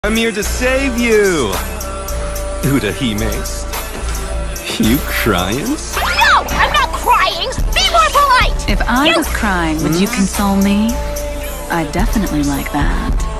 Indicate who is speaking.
Speaker 1: I'm here to save you! Eheh. You crying?
Speaker 2: No! I'm not crying! Be more polite!
Speaker 3: If I was crying, would you console me? I definitely like that.